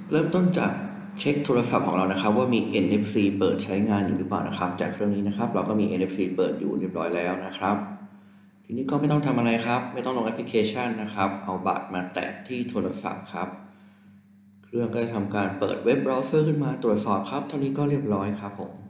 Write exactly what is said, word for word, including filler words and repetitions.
เริ่มต้นจากเช็คโทรศัพท์ของเรานะครับว่ามี เอ็น เอฟ ซี เปิดใช้งานอยู่หรือเปล่านะครับจากเครื่องนี้นะครับเราก็มี เอ็น เอฟ ซี เปิดอยู่เรียบร้อยแล้วนะครับทีนี้ก็ไม่ต้องทำอะไรครับไม่ต้องลงแอปพลิเคชันนะครับเอาบัตรมาแตะที่โทรศัพท์ครับเครื่องก็จะทำการเปิดเว็บเบราว์เซอร์ขึ้นมาตรวจสอบครับเท่านี้ก็เรียบร้อยครับผม